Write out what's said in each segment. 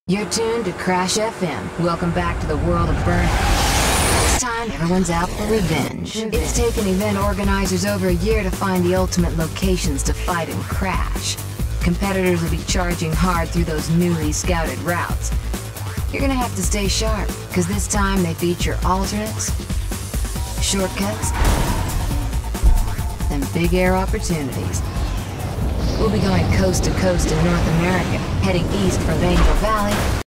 You're tuned to Crash FM. Welcome back to the world of Burnout. This time, everyone's out for revenge. It's taken event organizers over a year to find the ultimate locations to fight and crash. Competitors will be charging hard through those newly scouted routes. You're gonna have to stay sharp, because this time they feature alternates, shortcuts, and big air opportunities. We'll be going coast to coast in North America, heading east from Angel Valley.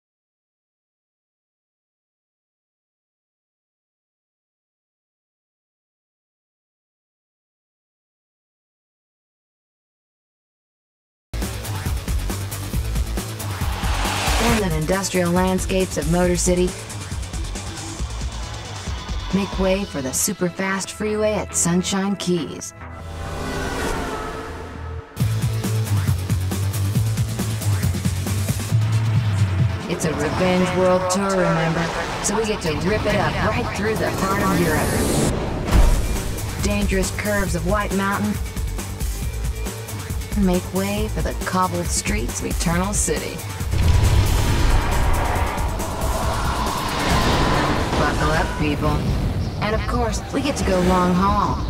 Then the industrial landscapes of Motor City. Make way for the super-fast freeway at Sunshine Keys. It's a Revenge World Tour, remember? So we get to rip it up right through the heart of Europe. Dangerous curves of White Mountain. Make way for the cobbled streets of Eternal City. Buckle up, people. And of course, we get to go long haul.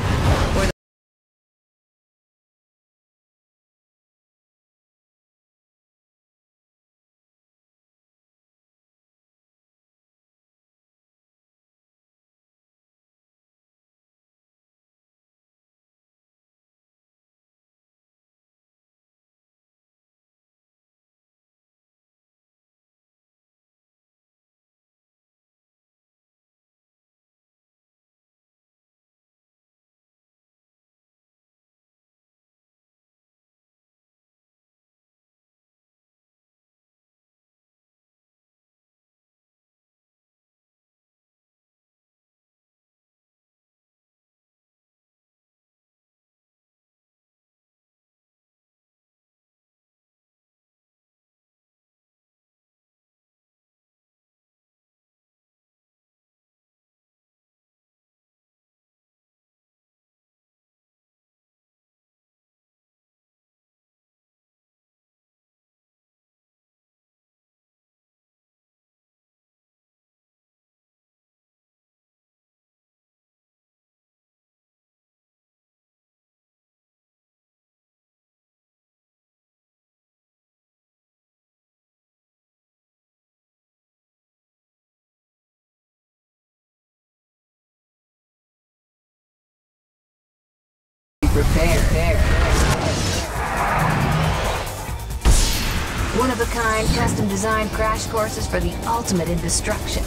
Prepare. One-of-a-kind, custom-designed crash courses for the ultimate in destruction.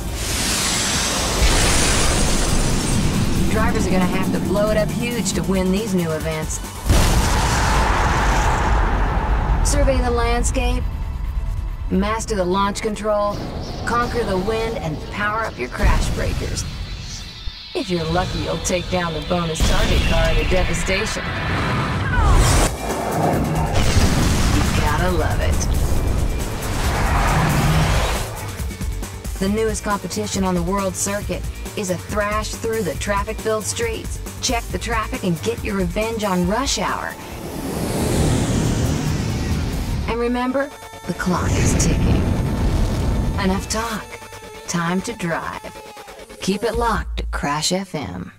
Drivers are gonna have to blow it up huge to win these new events. Survey the landscape, master the launch control, conquer the wind, and power up your crash breakers. If you're lucky, you'll take down the bonus target car at a devastation. You gotta love it. The newest competition on the world circuit is a thrash through the traffic-filled streets. Check the traffic and get your revenge on rush hour. And remember, the clock is ticking. Enough talk. Time to drive. Keep it locked to Crash FM.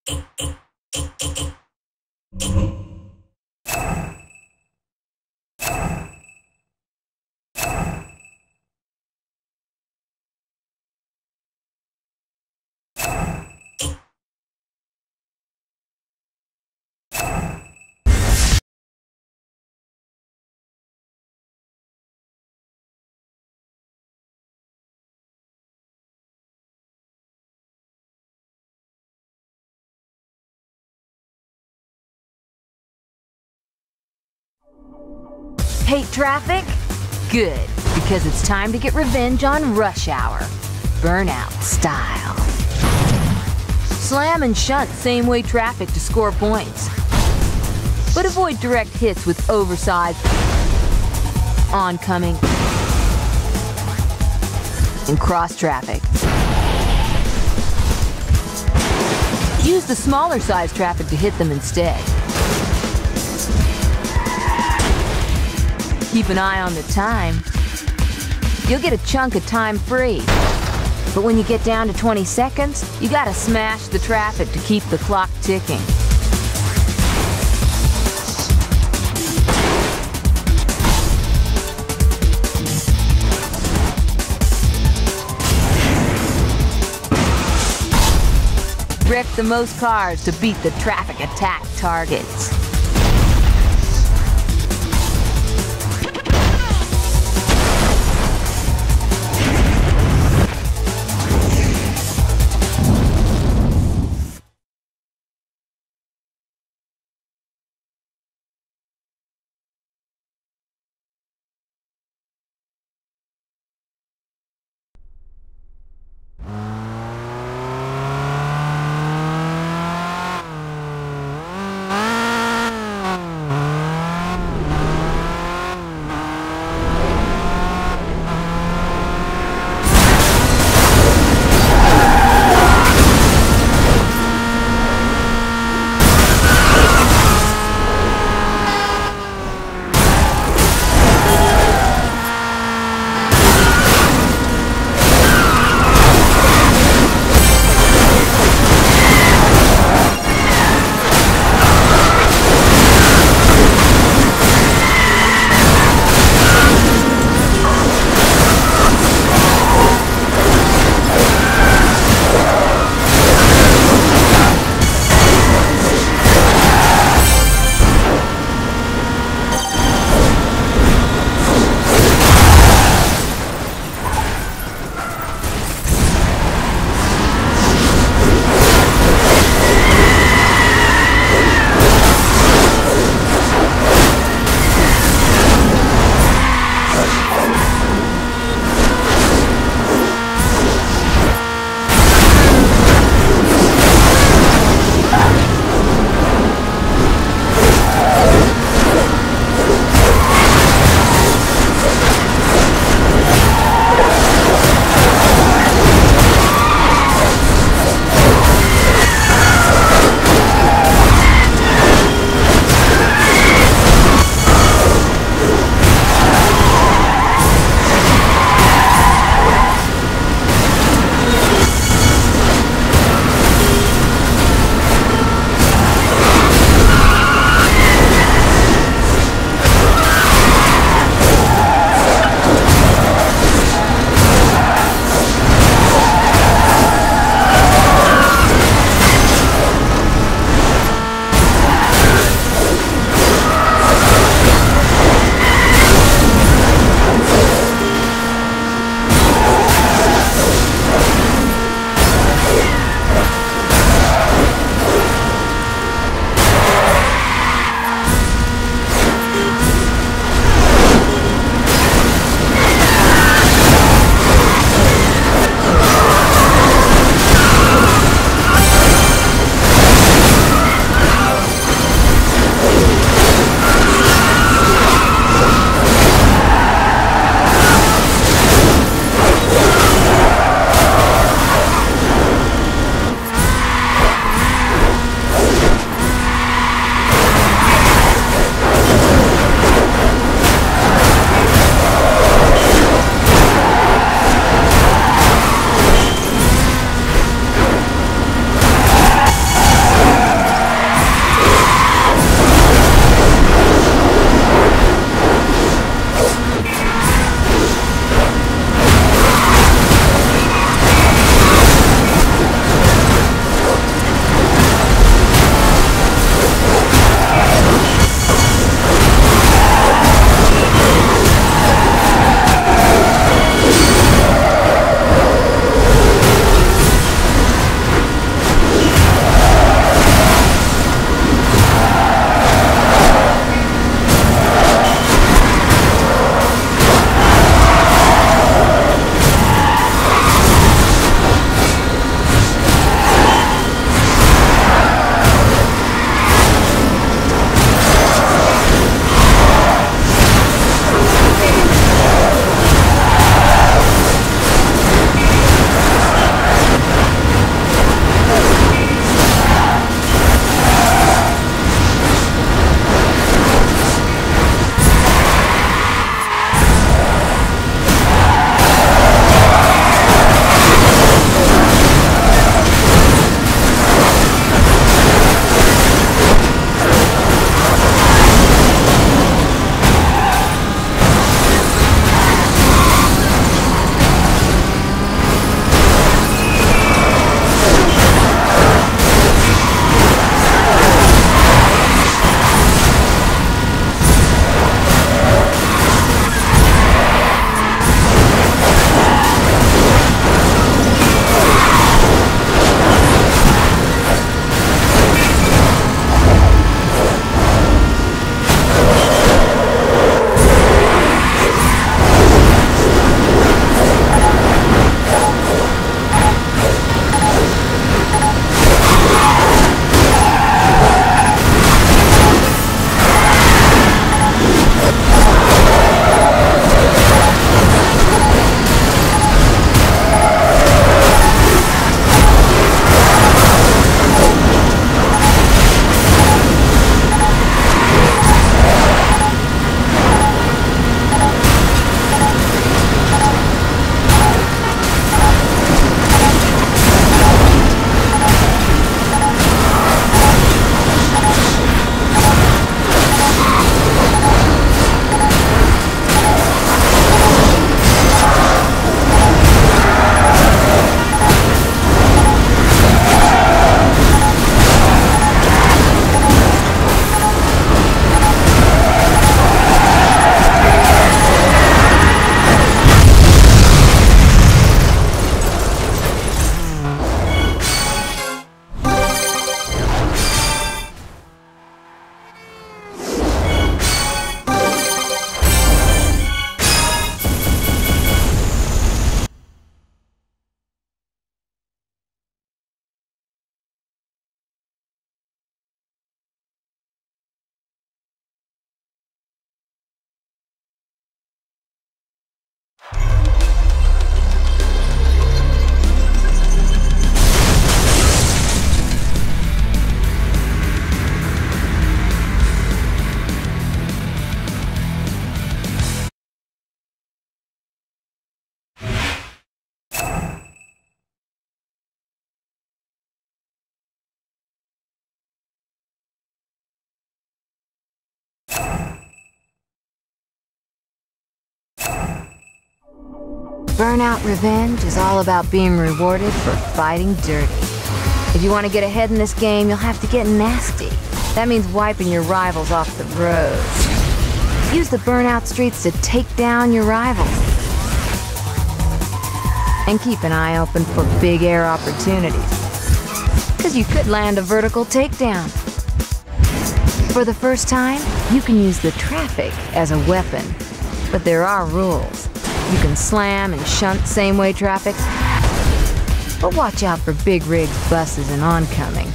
Hate traffic? Good, because it's time to get revenge on rush hour. Burnout style. Slam and shunt same-way traffic to score points. But avoid direct hits with oversized, oncoming, and cross traffic. Use the smaller size traffic to hit them instead. Keep an eye on the time. You'll get a chunk of time free. But when you get down to 20 seconds, you gotta smash the traffic to keep the clock ticking. Wreck the most cars to beat the traffic attack targets. Burnout Revenge is all about being rewarded for fighting dirty. If you want to get ahead in this game, you'll have to get nasty. That means wiping your rivals off the road. Use the burnout streets to take down your rivals. And keep an eye open for big air opportunities, because you could land a vertical takedown. For the first time, you can use the traffic as a weapon, but there are rules. You can slam and shunt same-way traffic, but watch out for big rig buses and oncoming.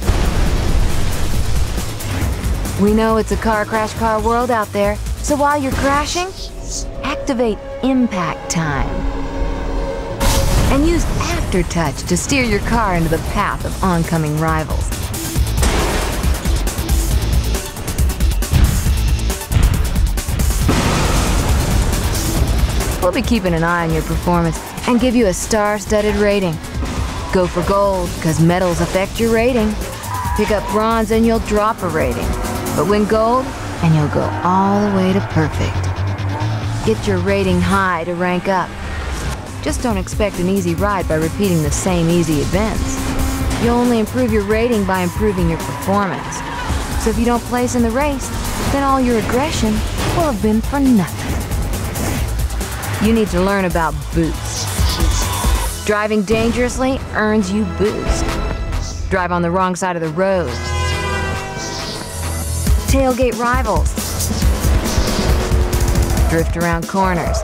We know it's a car crash car world out there, so while you're crashing, activate impact time. And use aftertouch to steer your car into the path of oncoming rivals. We'll be keeping an eye on your performance and give you a star-studded rating. Go for gold, because medals affect your rating. Pick up bronze and you'll drop a rating. But win gold and you'll go all the way to perfect. Get your rating high to rank up. Just don't expect an easy ride by repeating the same easy events. You'll only improve your rating by improving your performance. So if you don't place in the race, then all your aggression will have been for nothing. You need to learn about boost. Driving dangerously earns you boost. Drive on the wrong side of the road. Tailgate rivals. Drift around corners.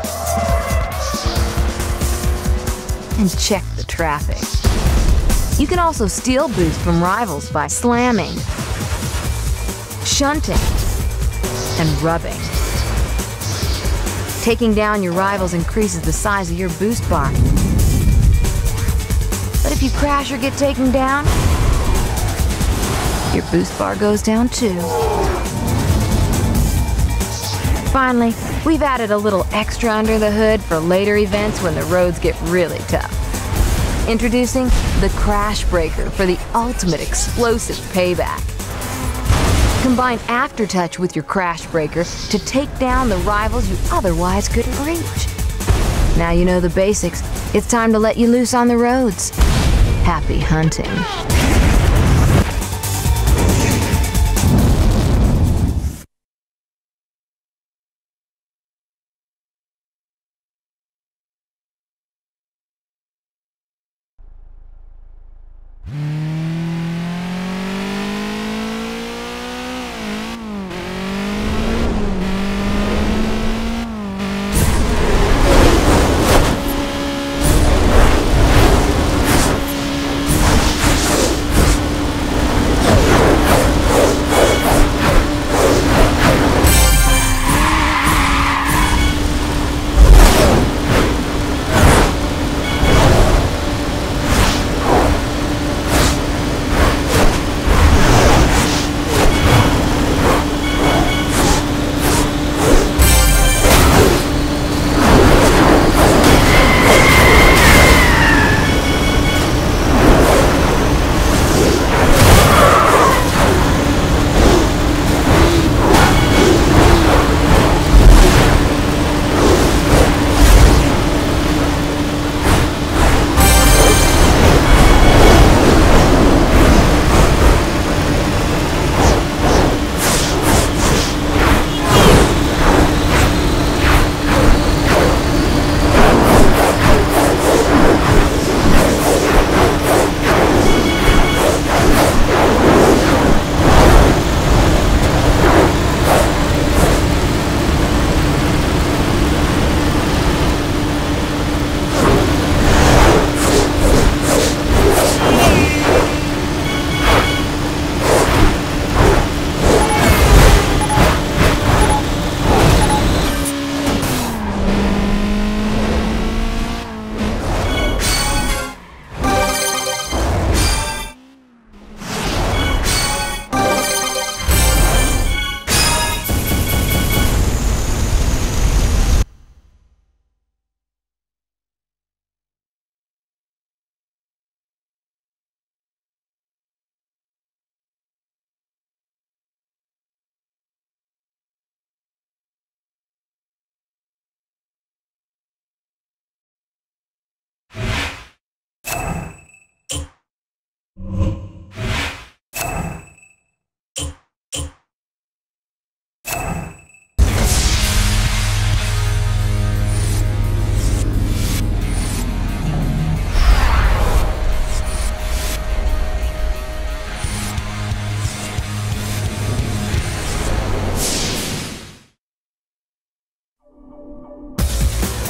And check the traffic. You can also steal boost from rivals by slamming, shunting, and rubbing. Taking down your rivals increases the size of your boost bar. But if you crash or get taken down, your boost bar goes down too. Finally, we've added a little extra under the hood for later events when the roads get really tough. Introducing the Crash Breaker for the ultimate explosive payback. Combine Aftertouch with your Crash Breaker to take down the rivals you otherwise couldn't reach. Now you know the basics. It's time to let you loose on the roads. Happy hunting.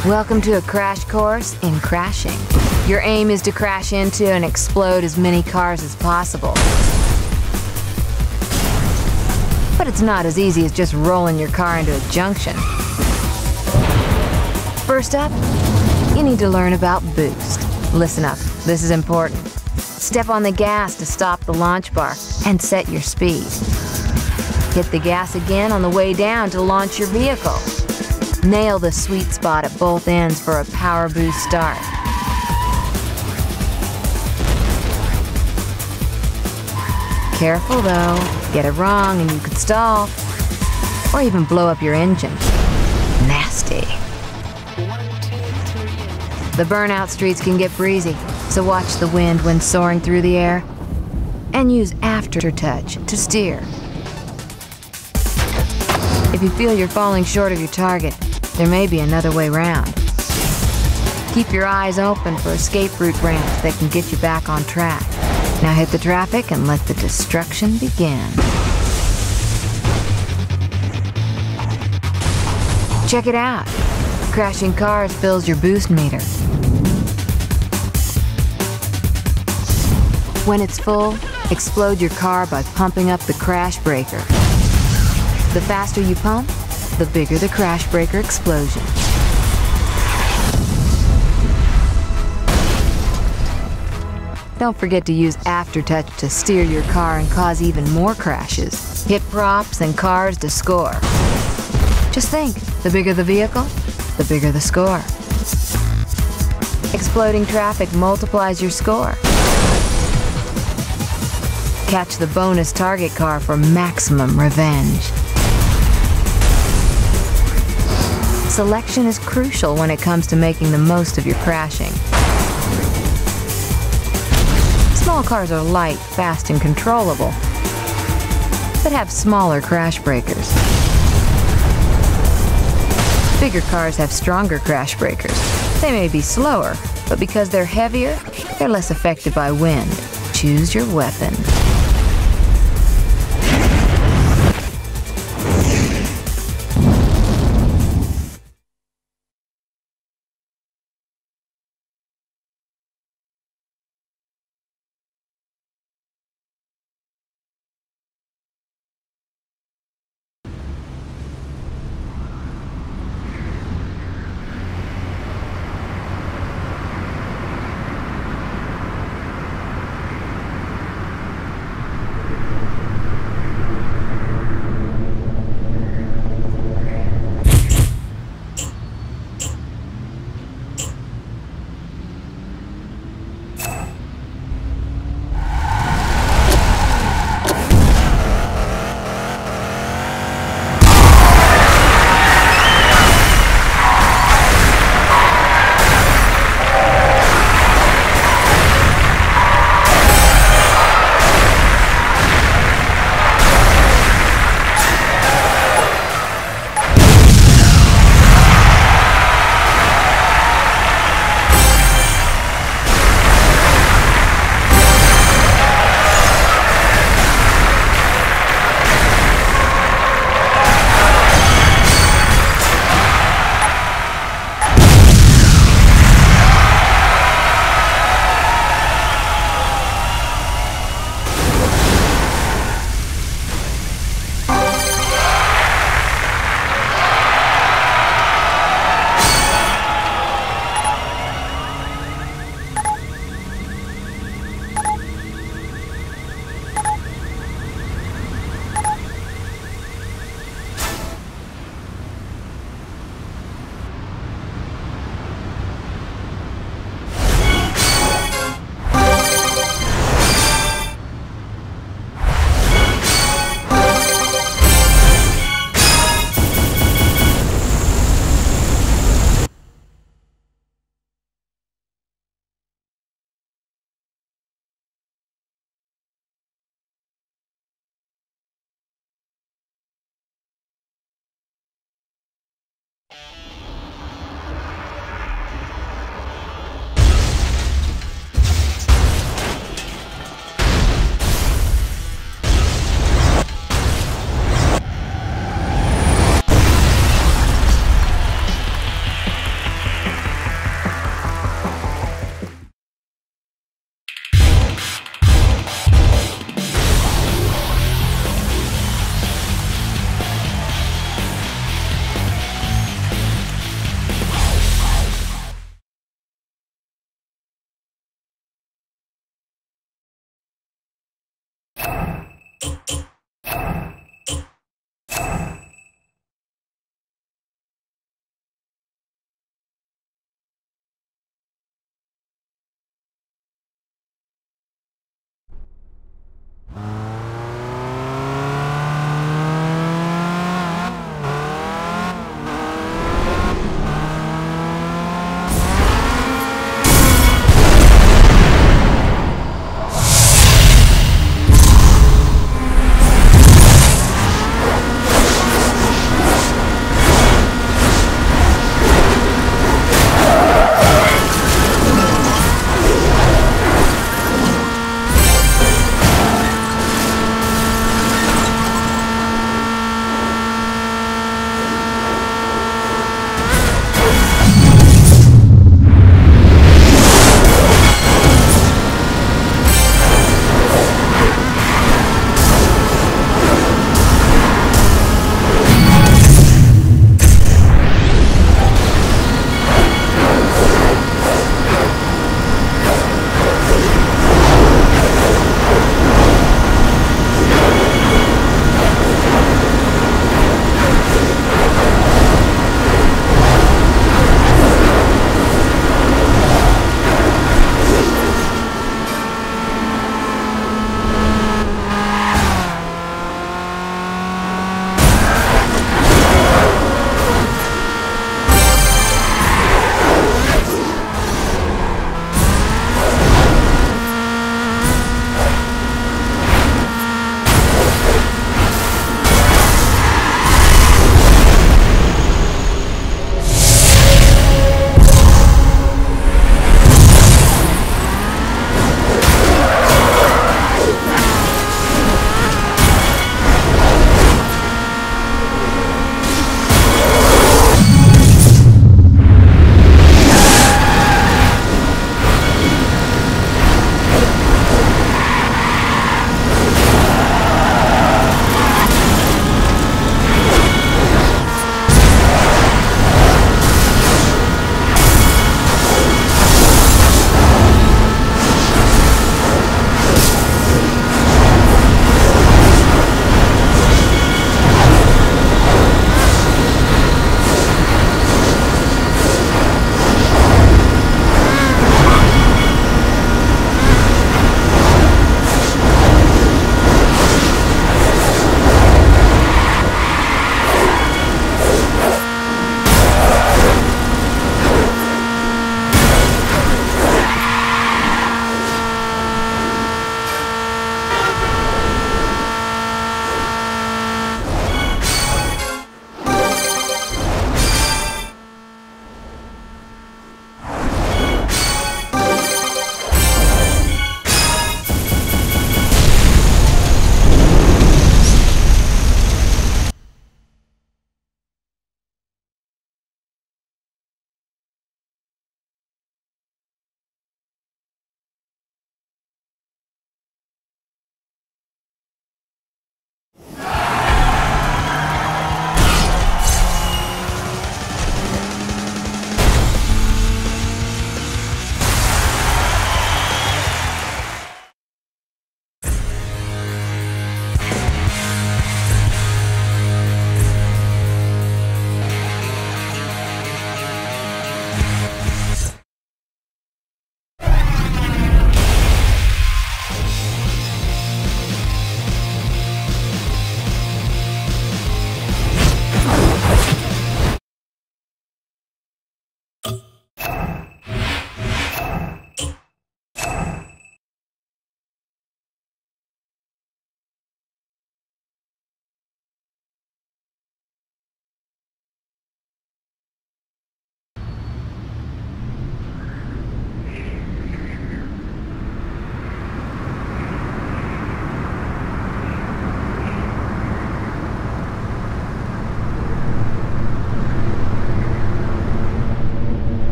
Welcome to a crash course in crashing. Your aim is to crash into and explode as many cars as possible. But it's not as easy as just rolling your car into a junction. First up, you need to learn about boost. Listen up, this is important. Step on the gas to stop the launch bar and set your speed. Hit the gas again on the way down to launch your vehicle. Nail the sweet spot at both ends for a power boost start. Careful though, get it wrong and you could stall, or even blow up your engine. Nasty. The burnout streets can get breezy, so watch the wind when soaring through the air, and use aftertouch to steer. If you feel you're falling short of your target, there may be another way round. Keep your eyes open for escape route ramps that can get you back on track. Now hit the traffic and let the destruction begin. Check it out. Crashing cars fills your boost meter. When it's full, explode your car by pumping up the crash breaker. The faster you pump, the bigger the crash breaker explosion. Don't forget to use aftertouch to steer your car and cause even more crashes. Hit props and cars to score. Just think, the bigger the vehicle, the bigger the score. Exploding traffic multiplies your score. Catch the bonus target car for maximum revenge. Selection is crucial when it comes to making the most of your crashing. Small cars are light, fast, and controllable, but have smaller crash breakers. Bigger cars have stronger crash breakers. They may be slower, but because they're heavier, they're less affected by wind. Choose your weapon.